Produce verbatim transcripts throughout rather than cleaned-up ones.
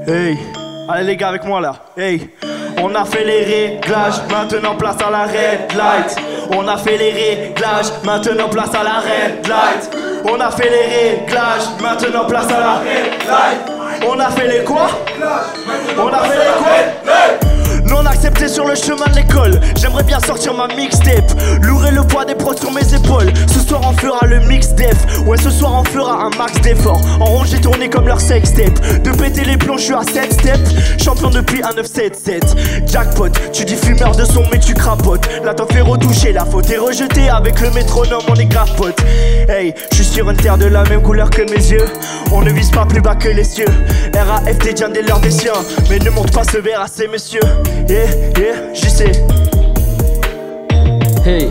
Hey, allez les gars avec moi là. Hey, on a fait les réglages, maintenant place à la red light. On a fait les réglages, maintenant place à la red light. On a fait les réglages, maintenant place à la red light. On a fait les quoi? On a fait les quoi? Non accepté sur le chemin de l'école. J'aimerais bien sortir ma mixtape, lourder le poids des prods sur mes épaules. Ce soir on fera le mix def. Ouais ce soir on fera un max d'effort. En rond j'ai tourné comme leur sextape. De péter les plombs je suis à sept steps. Champion depuis un neuf sept sept. Jackpot, tu dis fumeur de son mais tu crapotes. Là t'en fais retoucher, la faute est rejetée. Avec le métronome on est grave pote. Hey, je suis sur une terre de la même couleur que mes yeux. On ne vise pas plus bas que les cieux. R A F T Diane dès l'heure des siens. Mais ne monte pas ce verre à ces messieurs. Yeah, yeah, j'y sais. Hey.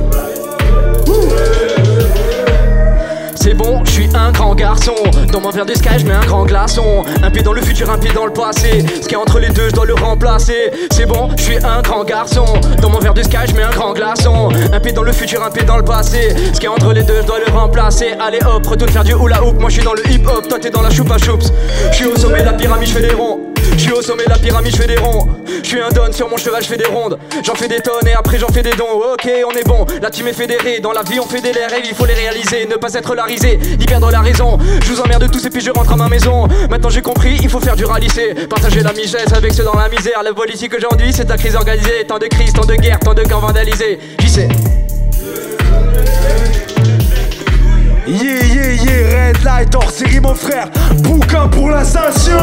C'est bon, je suis un grand garçon. Dans mon verre de sky, je mets un grand glaçon. Un pied dans le futur, un pied dans le passé. Ce qui est entre les deux, je dois le remplacer. C'est bon, je suis un grand garçon. Dans mon verre de sky, je mets un grand glaçon. Un pied dans le futur, un pied dans le passé. Ce qui est entre les deux, je dois le remplacer. Allez hop, retourne faire du hula hoop. Moi je suis dans le hip hop, toi t'es dans la choupa choups. Je suis au sommet de la pyramide, je fais des ronds. Je suis au sommet de la pyramide, je fais des ronds. Je suis un don sur mon cheval, je fais des rondes. J'en fais des tonnes et après j'en fais des dons. Ok, on est bon, la team est fédérée. Dans la vie on fait des rêves, il faut les réaliser. Ne pas être la risée, ni perdre la raison. Je vous emmerde tous et puis je rentre à ma maison. Maintenant j'ai compris, il faut faire du ralissé. Partager la richesse avec ceux dans la misère. La politique aujourd'hui c'est la crise organisée. Tant de crises, tant de guerres, tant de camps vandalisés. J'y sais. Yeah yeah yeah, red light hors série mon frère. Bouquin pour l'ascension.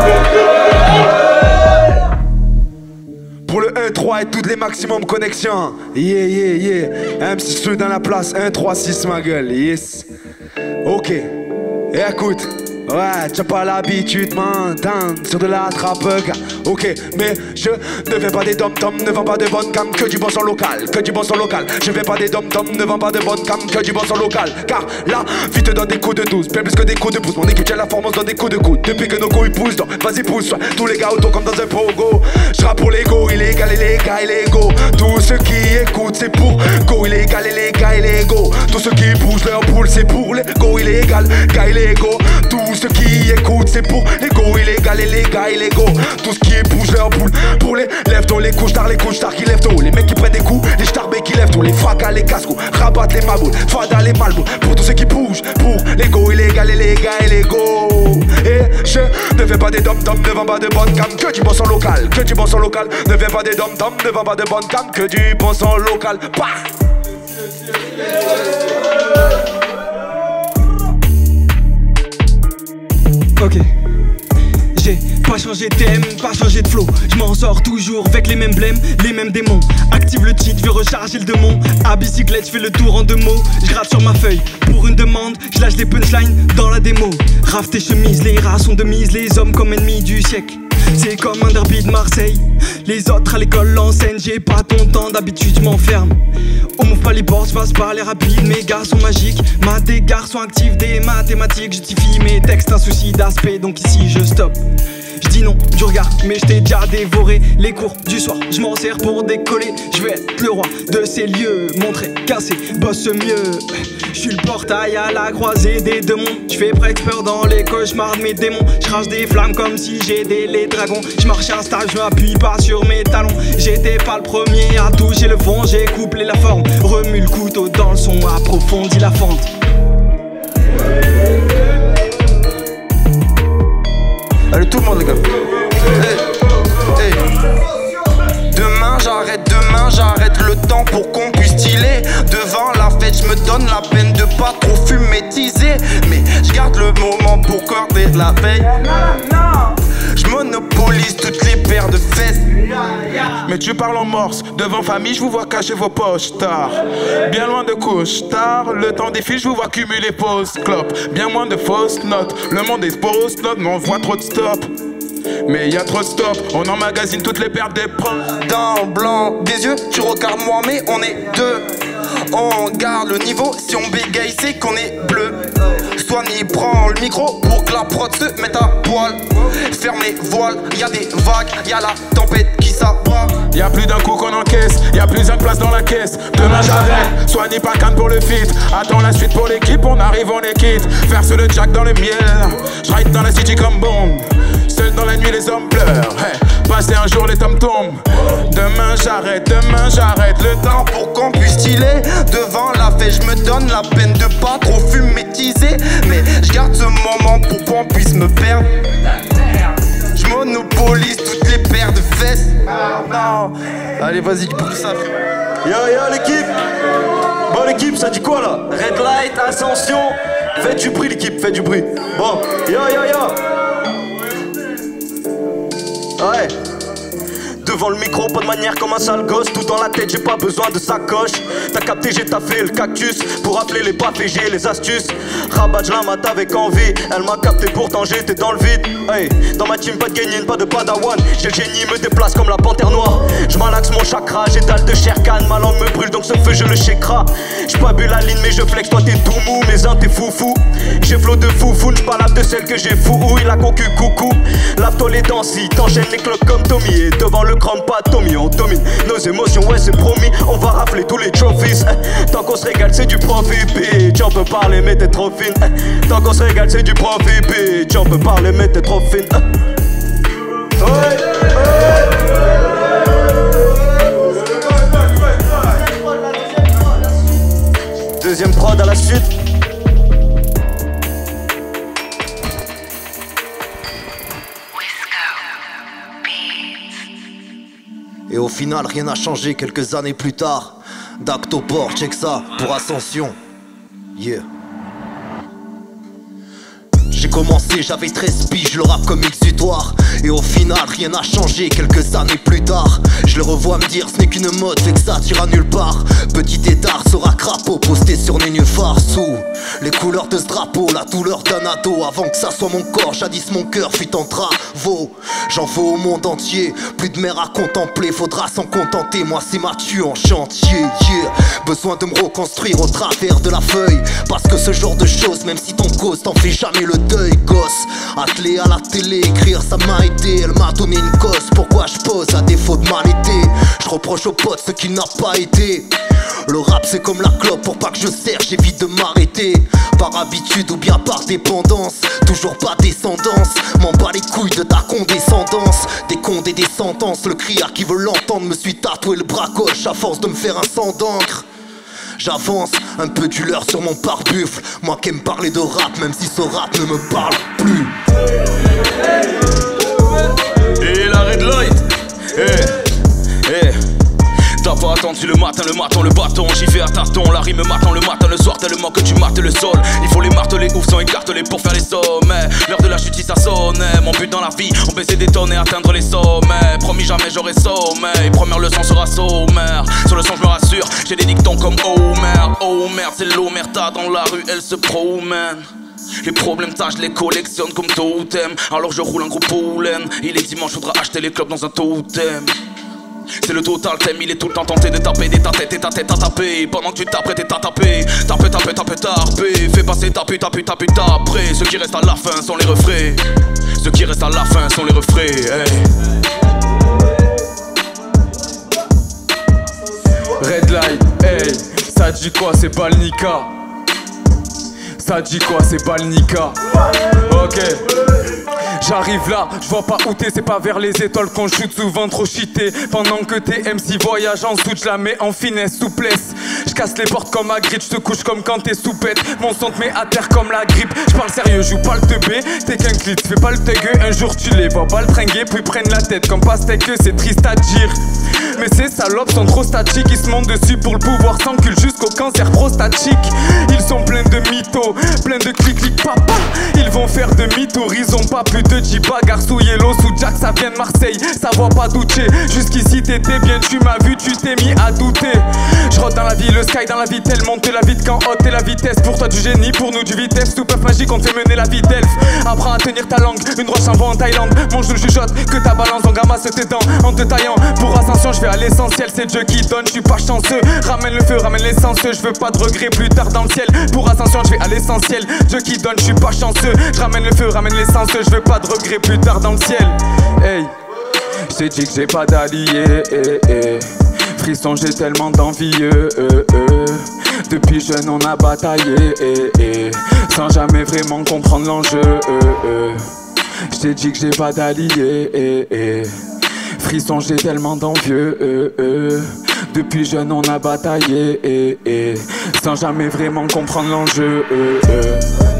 Pour le un trois et toutes les maximum connexions. Yeah yeah yeah, M six dans la place, un trois six ma gueule, yes. Ok, et écoute. Ouais, t'as pas l'habitude, m'entendre sur de la trappe, gars. Ok, mais je ne fais pas des dom-toms, ne vends pas de bonne cam, que du bon son local, que du bon son local. Je fais pas des dom-toms, ne vends pas de bonne cam, que du bon son local. Car la vie te donne des coups de douze, bien plus que des coups de pouce. Mon équipe tient la forme, on se donne des coups de coude. Depuis que nos couilles poussent, donc vas-y pousse. Tous les gars autour comme dans un pogo. Je rappe pour l'ego, illégal et les gars illégaux. Tous ceux qui écoutent, c'est pour go illégal et les gars illégaux. Tous ceux qui bougent leur boule, c'est pour les go illégal, gars illégaux. Tous ceux qui écoutent, c'est pour les go illégal et les gars illégaux. Tout ce qui bouge leur boule, pour les lève tôt, les couches tard, les couches tard qui lèvent tôt. Les mecs qui prennent des coups, les starbés qui lèvent tôt. Les fracas, les cascos, rabattent les maboules, fada les malboules. Pour tous ceux qui bougent, pour les go illégal et les gars illégaux. Et je ne fais pas des dom-toms, ne vends pas de bonne cam, que du bon son local, que du bon son local. Ne fais pas des dom-toms, ne vends pas de bonne cam, que du bon son local. Bah! Ok, j'ai pas changé de thème, pas changé de flow. Je m'en sors toujours avec les mêmes blèmes, les mêmes démons. Active le cheat, je veux recharger le démon. À bicyclette, je fais le tour en deux mots. Je gratte sur ma feuille pour une demande, je lâche les punchlines dans la démo. Rave tes chemises, les rats sont de mise, les hommes comme ennemis du siècle. C'est comme un derby de Marseille. Les autres à l'école l'enseignent, j'ai pas ton temps, d'habitude je m'enferme. On m'ouvre pas les portes, je passe par les rapides, mes gars sont magiques. Ma des garçons actifs, des mathématiques, justifie mes textes, un souci d'aspect, donc ici je stoppe. Je dis non du regard, mais je t'ai déjà dévoré. Les cours du soir, je m'en sers pour décoller. Je vais être le roi de ces lieux, montrer, casser, bosse mieux. Je suis le portail à la croisée des deux mondes. Je fais presque peur dans les cauchemars de mes démons. Je crache des flammes comme si j'aidais les dragons. Je marche un stage, je m'appuie pas sur mes talons. J'étais pas le premier à toucher le fond, j'ai couplé la forme. Remue le couteau dans le son, approfondis la fente. Allez tout le monde les gars. Hey, hey. Demain j'arrête, demain j'arrête le temps pour qu'on puisse styler. Devant la fête je me donne la peine de pas trop fumétiser. Mais je garde le moment pour garder de la veille. Je monopolise toutes les paires de fesses. Mais tu parles en morse, devant famille je vous vois cacher vos poches tard. Bien loin de couche tard, le temps défile je vous vois cumuler pause clope. Bien moins de fausses notes, le monde est post-note mais on voit trop de stop. Mais y a trop de stop, on emmagasine toutes les pertes des proches. Dans le blanc des yeux, tu regardes moi mais on est deux. On garde le niveau, si on bégaye c'est qu'on est bleu. Soigny prend le micro pour que la prod se mette à poil. Ferme les voiles, y'a des vagues, y'a la tempête qui s'abat. Y'a plus d'un coup qu'on encaisse, y'a plus une place dans la caisse. Demain j'arrête, Soigny pas canne pour le feat. Attends la suite pour l'équipe, on arrive, on est quitte. Verse le jack dans le miel, j'ride dans la city comme bombe. Seul dans la nuit les hommes pleurent, hey. Passer un jour les tomes tombent. Demain j'arrête, demain j'arrête. Le temps pour qu'on puisse chiller devant la fête, je me donne la peine de pas trop fumétiser. Mais je garde ce moment pour qu'on puisse me perdre. Je monopolise toutes les paires de fesses. Non. Allez vas-y, bouge ça frère. Yo yo l'équipe. Bon l'équipe, ça dit quoi là? Red light, ascension. Faites du bruit l'équipe, faites du bruit. Bon, yo yo yo. Ouais. Devant le micro, pas de manière comme un sale gosse. Tout dans la tête, j'ai pas besoin de sacoche. T'as capté, j'ai taffé le cactus pour appeler les baffes et j'ai les astuces. Rabat, je la mate avec envie. Elle m'a capté, pourtant j'étais dans le vide. Hey, dans ma team, pas de gaming, pas de padawan. J'ai le génie, me déplace comme la panthère noire. Je malaxe mon chakra, j'étale de Sherkan. Ma langue me brûle, donc ce feu, je le shakera. J'suis pas bu la ligne, mais je flex. Toi, t'es tout mou, mais un, t'es foufou. J'ai flot de foufou, j'parle de celle que j'ai fou. Il a concu, coucou. Lave-toi les dents, si t'enchaînes les cloques comme Tommy. Et devant le crâne, pas Tommy, on domine nos émotions, ouais, c'est promis. On va rafler tous les trophies. Tant qu'on se régale, c'est du profit, bitch. On peut parler, mais t'es trop fine. Tant qu'on se régale, c'est du profit, bitch. On peut parler, mais t'es trop fine. Deuxième prod à la suite. Et au final, rien n'a changé quelques années plus tard. D'Actoport, check ça, pour Ascension. Yeah. J'ai commencé, j'avais treize piges, le rap comme exutoire. Et au final, rien n'a changé quelques années plus tard. Je le revois me dire, ce n'est qu'une mode, fait que ça tire à nulle part. Petit étard sera crapaud, posté sur nénuphar. Sous les couleurs de ce drapeau, la douleur d'un ado. Avant que ça soit mon corps, jadis mon cœur fut en travaux. J'en veux au monde entier, plus de mer à contempler. Faudra s'en contenter, moi c'est Mathieu en chantier, yeah. Besoin de me reconstruire au travers de la feuille. Parce que ce genre de choses, même si ton cause t'en fais jamais le deuil, gosse. Attelé à la télé, écrire ça m'a aidé. Elle m'a donné une cause, pourquoi je pose à défaut de mal été. Je reproche aux potes ce qui n'a pas été. Le rap c'est comme la clope, pour pas que je serre, j'évite de m'arrêter. Par habitude ou bien par dépendance, toujours pas descendance. M'en bats les couilles de ta condescendance. Des condes et des sentences, le criard qui veut l'entendre me suis tatoué le bras gauche à force de me faire un sang d'encre. J'avance, un peu du leurre sur mon pare-buffle. Moi qui aime parler de rap, même si ce rap ne me parle plus. Et la red light, eh, eh. T'as pas attendu le matin, le matin, le bâton. J'y vais à tâtons, la rime matin, le matin, le soir. Tellement que tu mates le sol. Il faut les marteler, ouf sans écarteler pour faire les sommets. L'heure de la justice a sonné. Mon but dans la vie, on baisser des tonnes et atteindre les sommets. Promis jamais j'aurai sommeil. Première leçon sera sommaire. Sur le son je me rassure, j'ai des dictons comme Homer. Oh merde, c'est l'omerta dans la rue, elle se promène. Les problèmes, ça je les collectionne comme totem. Alors je roule un gros pollen. Il est dimanche, faudra acheter les clubs dans un totem. C'est le total thème, il est tout le temps tenté de taper des ta tête et ta tête à taper. Pendant que tu tapes, t'es à taper. Taper, taper, taper, taper. Fais passer taper, taper, taper, taper. Ceux qui restent à la fin sont les refrains. Ceux qui restent à la fin sont les refrains, hey. Red light, hey. Ça dit quoi, c'est pas le Nika. Ça dit quoi, c'est pas le Nika. Ok. J'arrive là, je vois pas où t'es, c'est pas vers les étoiles qu'on shoot, souvent trop cheaté. Pendant que tes M C voyagent en soute, je la mets en finesse, souplesse. Je casse les portes comme Hagrid, je te couche comme quand t'es soupette. Mon son te met à terre comme la grippe. Je parle sérieux, joue pas le teubé, t'es qu'un clit, fais pas le tegueux. Un jour tu les vois pas le tringuer, puis prennent la tête comme pastèque, c'est triste à dire. Mais ces salopes sont trop statiques, ils se montent dessus pour le pouvoir, s'enculent jusqu'au cancer prostatique. Ils sont pleins de mythos, pleins de clic-clic papa. Ils vont faire de mythos, ils ont pas plus de Jiba, Garsou, Yellow, sous Jack, ça vient de Marseille, ça voit pas douter. Jusqu'ici t'étais bien, tu m'as vu, tu t'es mis à douter. Je rentre dans la vie, le sky dans la vie, telle monte la vie quand haute et la vitesse. Pour toi du génie, pour nous du vitesse, tout puff magique, on te fait mener la vie d'elfe. Apprends à tenir ta langue, une roche en vent en Thaïlande. Mon genou chuchote, que ta balance, on ramasse tes dents en te taillant. Pour ascension, je vais à l'essentiel, c'est Dieu qui donne, je suis pas chanceux. Ramène le feu, ramène l'essence, je veux pas de regrets plus tard dans le ciel. Pour ascension, je vais à l'essentiel, Dieu qui donne, je suis pas chanceux. Je ramène le feu, ramène l'essence, je veux pas de regrets plus tard dans le ciel. Hey, j'ai dit que j'ai pas d'alliés, eh, eh. Frisson, j'ai tellement d'envieux, eh, eh. Depuis jeune on a bataillé, eh, eh. Sans jamais vraiment comprendre l'enjeu, eh, eh. J't'ai dit que j'ai pas d'allié, eh, eh. Frisson, j'ai tellement d'envieux, eh, eh. Depuis jeune on a bataillé, eh, eh. Sans jamais vraiment comprendre l'enjeu, eh, eh.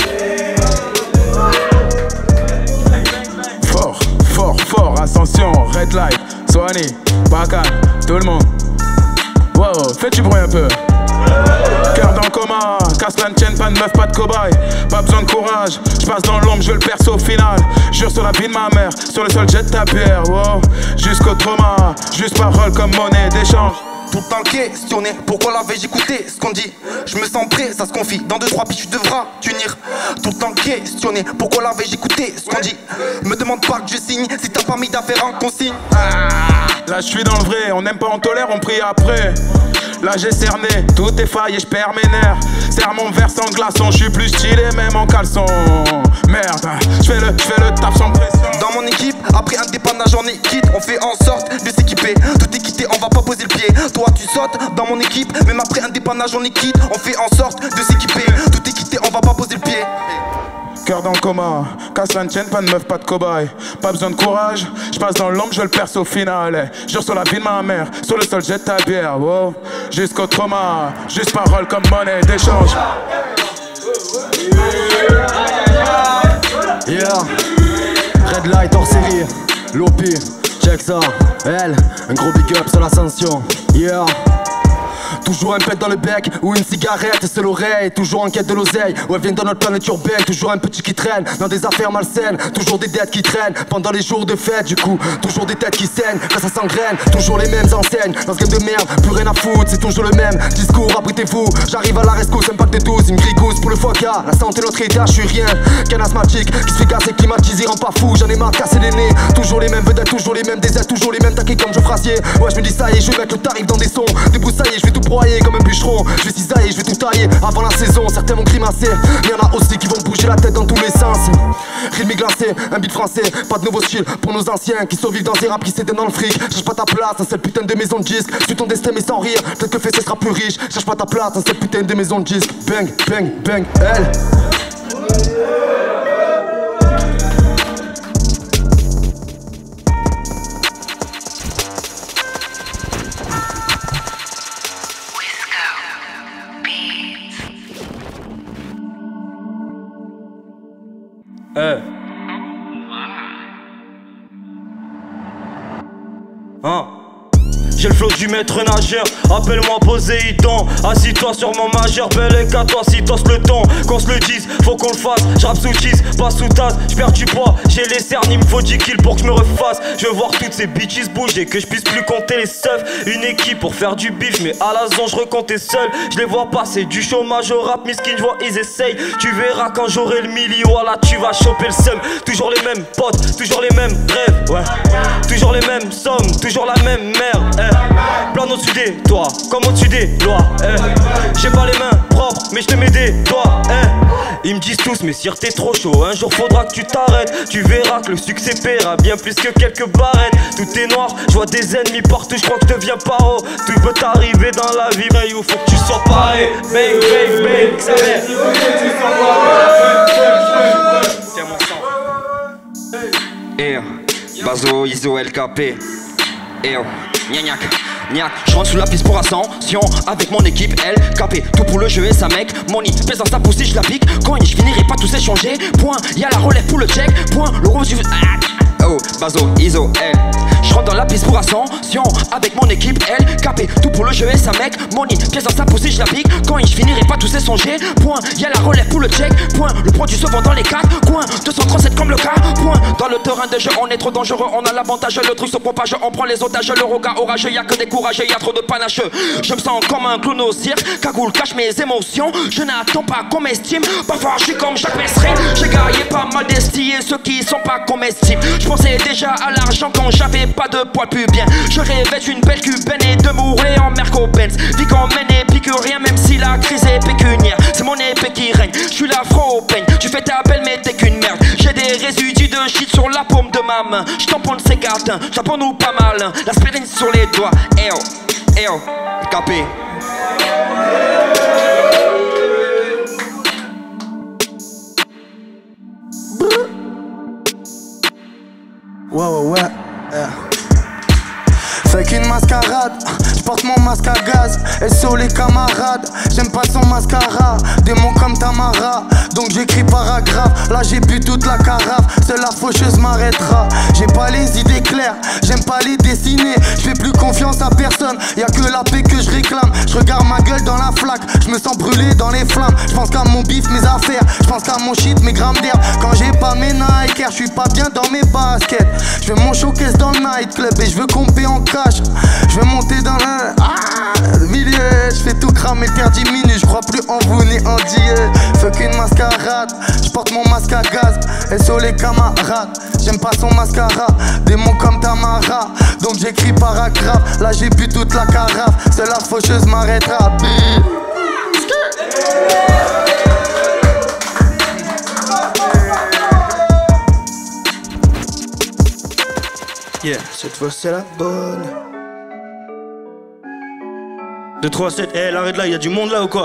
Fort, fort, fort, ascension, red light, Swanny, Bacan, tout le monde. Wow, fais du bruit un peu. Cœur dans le coma, casse la tienne, pas de meuf, pas de cobaye. Pas besoin de courage, je passe dans l'ombre, je le perce au final. Jure sur la vie de ma mère, sur le sol jette ta pierre. Wow, jusqu'au trauma, juste parole comme monnaie d'échange. Tout le temps questionné, pourquoi l'avais-je écouté ce qu'on dit? Je me sens prêt, ça se confie, dans deux trois piches tu devras t'unir. Tout le temps questionné, pourquoi l'avais-je écouté ce qu'on dit? Me demande pas que je signe, si t'as pas mis d'affaires en consigne. Ah, là je suis dans le vrai, on n'aime pas, on tolère, on prie après. Là j'ai cerné, tout est failli et je perds mes nerfs. Serre mon verre sans glaçon, je suis plus stylé même en caleçon. Merde, je fais le, je fais le taf sans pression. Dans mon équipe, après un dépannage on est quitte. On fait en sorte de s'équiper, tout est quitté, on va pas poser le pied. Toi tu sautes dans mon équipe, même après un dépannage on est quitte. On fait en sorte de s'équiper, tout est quitté, on va pas poser le pied. Cœur dans le coma, casse la tienne, pas de meuf, pas de cobaye. Pas besoin de courage, je passe dans l'ombre, je le perce au final. Jure sur la vie de ma mère, sur le sol jette ta bière. Wow. Jusqu'au trauma, juste parole comme monnaie d'échange. Yeah, red light hors série, Lopi, check ça, elle, un gros big up sur l'ascension. Yeah. Toujours un pet dans le bec ou une cigarette c'est l'oreille. Toujours en quête de l'oseille, ouais vient dans notre planète urbaine. Toujours un petit qui traîne dans des affaires malsaines. Toujours des dettes qui traînent pendant les jours de fête. Du coup, toujours des têtes qui saignent quand ça s'engraine. Toujours les mêmes enseignes, dans ce game de merde, plus rien à foutre. C'est toujours le même discours, abritez-vous. J'arrive à la rescousse, un pack de douze, une grigousse pour le foca. La santé notre état, je suis rien qu'un asthmatique qui se fait casser, climatisé, rend pas fou. J'en ai marre de casser les nez. Toujours les mêmes vedettes, toujours les mêmes déserts, toujours les mêmes taquets comme Joe Frassier. Ouais je me dis ça y est, je vais mettre le tarif dans des sons. Débroussailler, je vais tout broyer comme un bûcheron. Je vais cisailler, je vais tout tailler avant la saison. Certains vont grimacer, mais y'en a aussi qui vont bouger la tête dans tous les sens. Rythme glacé, un beat français, pas de nouveau style pour nos anciens qui survivent dans ces raps qui s'éteignent dans le fric. Cherche pas ta place dans cette putain de maison de disques. Suis ton destin mais sans rire, peut-être que fait ce sera plus riche. Cherche pas ta place dans cette putain de maison de disques. Bang, bang, bang, elle. Eh. Hein? J'ai le flow du maître nageur, appelle-moi Poséidon. Assis-toi sur mon majeur, bel et qu'à toi si t'oses le ton. Qu'on se le dise, faut qu'on le fasse. J'rappe sous cheese, pas sous tasse. J'perds du poids, j'ai les cernes, il me faut dix kills pour que je me refasse. Je veux voir toutes ces bitches bouger, que je puisse plus compter les seufs. Une équipe pour faire du bif, mais à la zone je recomptais seul. Je les vois passer du chômage au rap, miskin, je vois ils essayent. Tu verras quand j'aurai le milli, voilà tu vas choper le seum. Toujours les mêmes potes, toujours les mêmes rêves, ouais. Toujours les mêmes sommes, toujours la même merde, eh. Plan au-dessus des toits, comme au-dessus des lois, eh. J'ai pas les mains propres, mais je te mets des doigts, eh. Ils me disent tous, mais sire t'es trop chaud, un jour faudra que tu t'arrêtes. Tu verras que le succès paiera bien plus que quelques barrettes. Tout est noir, je vois des ennemis partout, je crois que je deviens paro. Tout peut t'arriver dans la vie, mais il faut que tu sois paré. Bang, bang, bang, ça fait. Tiens mon sang. Eh, Bazo, Iso, L K P. Eh, gna gnac, gnac. Je rentre sous la piste pour ascension avec mon équipe L K P. Tout pour le jeu et sa mec, money. Pèse dans sa poussée, je la pique. Coin, je finirai pas tous échanger. Point, y'a la relève pour le check. Point, le rose du. Oh, Bazo, Iso, L. Je rentre dans la piste pour ascension avec mon équipe L K P. Tout pour le jeu et sa mec, money. Pièce dans sa poussée, je la pique. Quand je finirai pas tous échanger. Point, y'a la relève pour le check. Point, le produit se vend dans les quatre coins. deux cent trente-sept comme le cas. Point, dans le terrain de jeu, on est trop dangereux. On a l'avantage, le truc se propage. On prend les otages, le regard orageux. Y'a que des courageux, y'a trop de panache. Je me sens comme un clown au cirque. Cagoule cache mes émotions. Je n'attends pas qu'on m'estime. Parfois, je suis comme Jacques Messrine. J'ai gagné pas mal d'estillés, ceux qui sont pas comestibles. Je pensais déjà à l'argent quand j'avais pas de poids pubien. Je rêvais d'une belle cubaine et de mourir en Merco-Benz. Vie qu'on mène et pique rien même si la crise est pécuniaire. C'est mon épée qui règne, je suis l'afro au peigne. Tu fais ta belle mais t'es qu'une merde. J'ai des résidus de shit sur la paume de ma main. Je tamponne ces gâtins, j'tamponne ou pas mal. L'aspirine sur les doigts, eh oh, eh oh, capé. Ouais, ouais, ouais. Yeah. Fait qu'une mascarade, j'porte mon masque à gaz. S O les camarades, j'aime pas son mascara. Démon comme Tamara, donc j'écris paragraphe. Là j'ai bu toute la carafe, seule la faucheuse m'arrêtera. J'ai pas les idées claires, j'aime pas les dessiner. J'fais plus confiance à personne, y'a que la paix que je réclame. J'regarde ma gueule dans la flaque, j'me sens brûlé dans les flammes. J'pense qu'à mon bif, mes affaires, j'pense qu'à mon shit, mes grammes d'herbe. Quand j'ai pas mes Nike, j'suis pas bien dans mes baskets. J'fais mon showcase dans le nightclub et j'veux compter en cash. Je vais monter dans le, ah, le milieu. Je fais tout cramer, faire dix minutes. Je crois plus en vous ni en Dieu. Fuck une mascarade, je porte mon masque à gaz. S O les camarades, j'aime pas son mascara. Démon comme Tamara, donc j'écris paragraphe. Là j'ai bu toute la carafe, seule la faucheuse m'arrêtera. Yeah, cette fois c'est la bonne. deux trois sept, eh hey, arrête là, y'a du monde là ou quoi?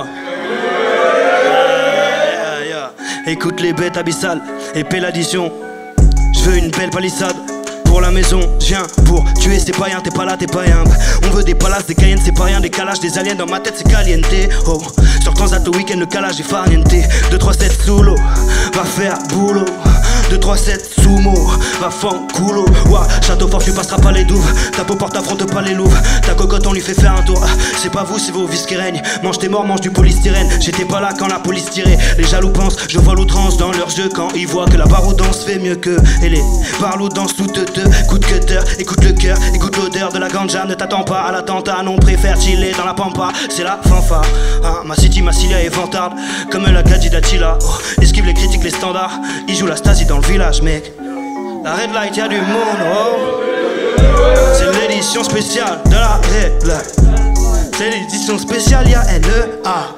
Yeah, yeah. Écoute les bêtes abyssales, épée l'addition. J'veux une belle palissade pour la maison, j'viens pour tuer ces païens, t'es pas là, t'es païen. On veut des palaces, des cayennes, c'est pas rien, des calages, des aliens dans ma tête, c'est caliente. Oh, sur Transat au week-end, le calage est farniente. deux trois sept sous l'eau, va faire boulot. deux trois sept sumo, va fan coulo. Ouah, château fort, tu passeras pas les douves. Ta peau porte affronte pas les louves. Ta cocotte, on lui fait faire un tour. C'est pas vous, c'est vos vices qui règnent. Mange tes morts, mange du polystyrène. J'étais pas là quand la police tirait. Les jaloux pensent, je vois l'outrance dans leur jeu. Quand ils voient que la baroudance fait mieux que. Et les barlots dansent tout te te. Coup de cutter, écoute le cœur, écoute l'odeur de la ganja. Ne t'attends pas à l'attentat, non, préfère chiller dans la pampa. C'est la fanfare, hein, ma city, ma cilia est vantarde. Comme la Gadi d'Attila. Oh, esquive les critiques, les standards. Ils jouent la Stasi dans le village, mec. La red light, y'a du monde, oh. C'est l'édition spéciale de la red light. C'est l'édition spéciale, y'a N E A.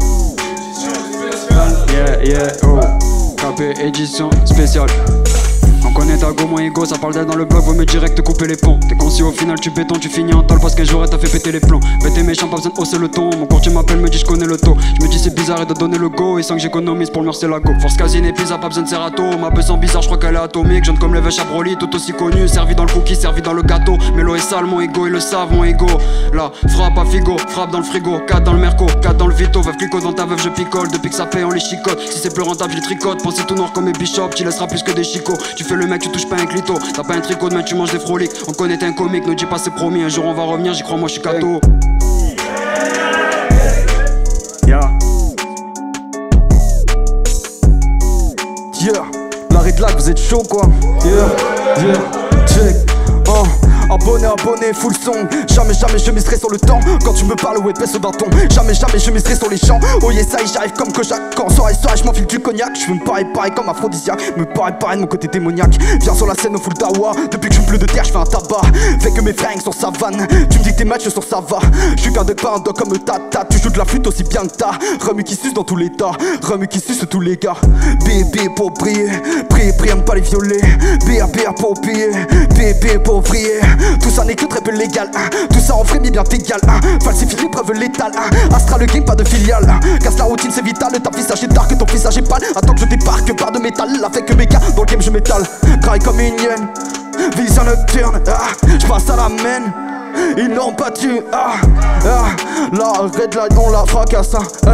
Yeah, yeah, oh. K P édition spéciale. On connaît ta go, mon ego, ça parle d'être dans le bloc, vaut mieux direct te couper les ponts. T'es conscient au final, tu béton, tu finis en tôle parce qu'un jour elle t'a fait péter les plombs. Bête méchant, pas besoin de hausser le ton. Mon courtier m'appelle, me dit je connais le taux. Je me dis c'est bizarre et de donner le go. Et sans que j'économise pour le mur c'est la go. Force casine et pizza, pas besoin de serrato. Ma besoin bizarre, je crois qu'elle est atomique. Jeune comme les vaches à Broly, tout aussi connu. Servi dans le cookie, servi dans le gâteau. Mélo est sale, mon ego, ils le savent, mon ego. Là, frappe à figo, frappe dans le frigo. quatre dans le merco, quatre dans le vito. Veuve clico dans ta veuve, je picole. Depuis que ça paye, on les chicote. Si c'est plus rentable, je les tricote. Pensez tout noir comme mes bishops, tu laisseras plus que des chicots. Tu fais le mec, tu touches pas un clito. T'as pas un tricot, demain tu manges des froliques. On connaît t'es un comique, ne dis pas c'est promis. Un jour on va revenir, j'y crois, moi je suis cadeau. Yeah. Yeah. L'arrêt de là, vous êtes chaud quoi. Yeah. Yeah. Check. Oh. Abonné, abonné, full son. Jamais, jamais je miserai sur le temps. Quand tu me parles, ouais, baisse le bâton. Jamais, jamais je miserai sur les champs. Oh yes, ça y j'arrive comme que Jacques. Quand soirée, soirée, je m'enfile du cognac. Je me pareil, pareil comme aphrodisiaque. Me pareil, pareil de mon côté démoniaque. Viens sur la scène au full dawa. Depuis que je pleut de terre, je fais un tabac. Fait que mes fringues sur savane. Tu me dis que tes matchs sur ça va. Je suis qu'un de pas un doc comme tata. Tu joues de la flûte aussi bien que t'as. Remu qui suce dans tous les tas. Remu qui suce tous les gars. Bébé pour briller. Briller, briller, pas les violer. B A B A pour payer. Bébé pour briller. Tout ça n'est que très peu légal, hein. Tout ça en frémit bien égal, hein. Falsifie les preuves létales, hein. Astra le game, pas de filiale, hein. Casse la routine, c'est vital. Ta visage est dark, ton visage est pâle. Attends que je débarque, barre de métal. Avec que mes gars, dans le game je m'étale. Travaille comme une hyène, vision nocturne, ah. Je passe à la main, ils n'ont pas tué, ah, ah. La red light, on la fracasse, hein. Ah.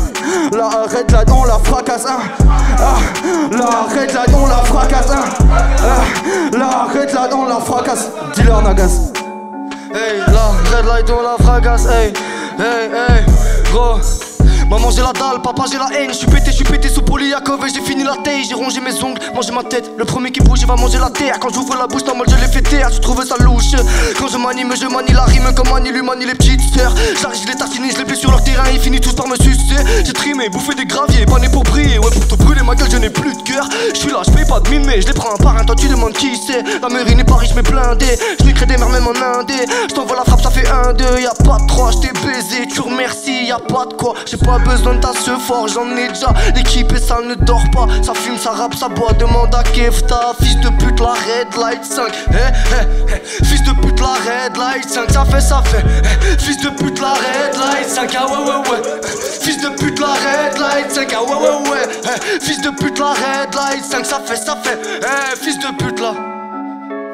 La red light, on la fracasse, hein. Ah. La red light, on la fracasse, hein. Ah. La red light, on la fracasse. Dealer Nagas. Hey, la red light, on la fracasse, hey, hey, hey, gros. Maman j'ai la dalle, papa j'ai la haine. J'suis pété, j'suis pété sous Polyakov et j'ai fini la taille. J'ai rongé mes ongles, mangé ma tête. Le premier qui bouge il va manger la terre. Quand j'ouvre la bouche normal je l'ai fait taire. Tu trouves ça louche. Quand je m'anime je manie la rime comme Mani lui manie les petites sœurs. J'arrive je les tartine, je les fais sur leur terrain. Ils finissent tous par me sucer. J'ai trimé, bouffé des graviers, pas né pour briller. Ouais pour te brûler ma gueule je n'ai plus de cœur. J'suis là, j'paye pas de mine mais je les prends un par un. Toi tu demandes qui c'est. La mairie n'est pas riche mais blindée. J'niquerai des mères même en indé. J't'envoie la frappe ça fait un, deux. Y'a pas de trois, j't'ai baisé, tu remercies. Y'a pas de quoi, j'ai pas besoin de ta ce fort, j'en ai déjà. L'équipe et ça ne dort pas. Ça fume, ça rappe, ça boit, demande à Kefta. Fils de pute, la red light cinq. Eh, eh, eh. Fils de pute, la red light cinq. Ça fait, ça fait. Eh. Fils de pute, la red light cinq. Ah ouais, ouais, ouais. Fils de pute, la red light cinq. Ah ouais, ouais, ouais. Eh. Fils de pute, la red light cinq. Ça fait, ça fait. Eh. Fils de pute, là.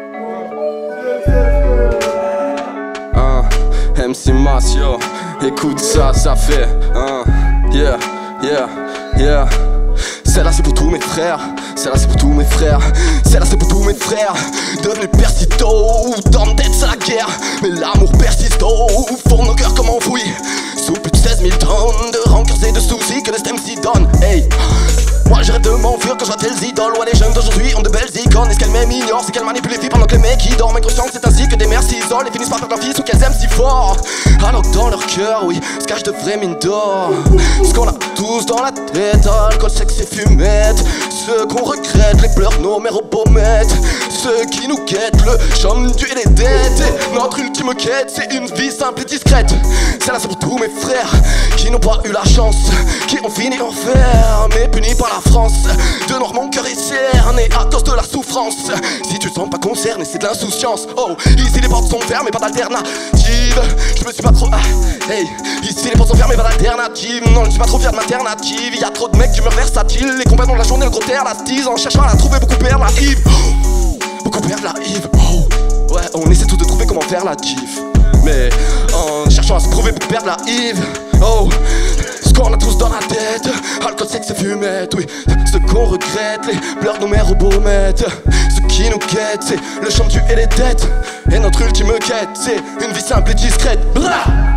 M C Mas, yo, écoute ça, ça fait, hein, yeah, yeah, yeah. Celle-là c'est pour tous mes frères, celle-là c'est pour tous mes frères, celle-là c'est pour tous mes frères. Devenus persistaux, dans tête c'est la guerre, mais l'amour persiste au fond de nos cœurs comme enfouis. Sous plus de seize mille tonnes de rancœurs et de soucis que le stem s'y donne. Hey, moi j'arrête de m'enfuir quand je vois telles idoles. Ouais, les jeunes d'aujourd'hui ont de belles icônes. Et ce qu'elles m'aiment ignorent, c'est qu'elles manipulent les filles pendant que les mecs y dorment. Et que je sens que c'est ainsi que des mères s'isolent et finissent par faire leur fils ou qu'elles aiment si fort. Alors que dans leur cœur, oui, se cache de vraies mines d'or. Ce qu'on a tous dans la tête, alcool, sexe et fumette. Ceux qu'on regrette, les pleurs, nos mères au beau-mètre. Ceux qui nous quêtent, le chum du et les dettes. Et notre ultime quête, c'est une vie simple et discrète. Celle-là c'est pour tous mes frères qui n'ont pas eu la chance, qui ont fini enfer, mais punis par la France. De noir mon cœur est cerné à cause de la souffrance. Si tu te sens pas concerné, c'est de l'insouciance. Oh, ici les portes sont fermées, pas d'alternative. Je me suis pas trop... Ah, hey, ici les portes sont fermées, pas d'alternative. Non, je suis pas trop fier de l'alternative. Y'a trop de mecs d'humeur versatile. Les compagnons de la journée, le gros terre, la tise. En cherchant à la trouver, beaucoup perdent la hive. Oh, beaucoup perdent la hive. Oh, ouais, on essaie tous de trouver comment faire la gif. Mais en cherchant à se prouver pour perdre la hive. Oh, ce qu'on a tous dans la tête, alcool, sexe et fumette. Oui, ce qu'on regrette, les pleurs de nos mères au beau-mètre. Ce qui nous quête, c'est le chant du et les têtes. Et notre ultime quête, c'est une vie simple et discrète. Blah!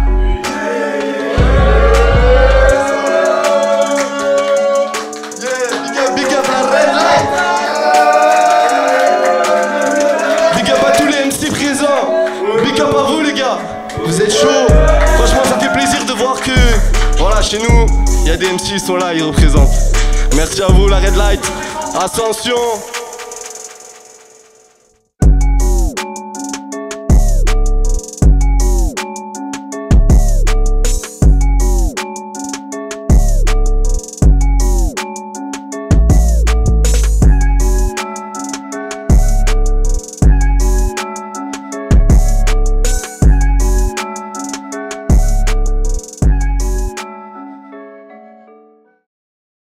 Yeah, big up, big up la red light. Big up à tous les M C présents. Big up à vous les gars. Vous êtes chauds. Franchement ça fait plaisir de voir que voilà, chez nous, il y a des M C, ils sont là, ils représentent. Merci à vous la red light. Ascension.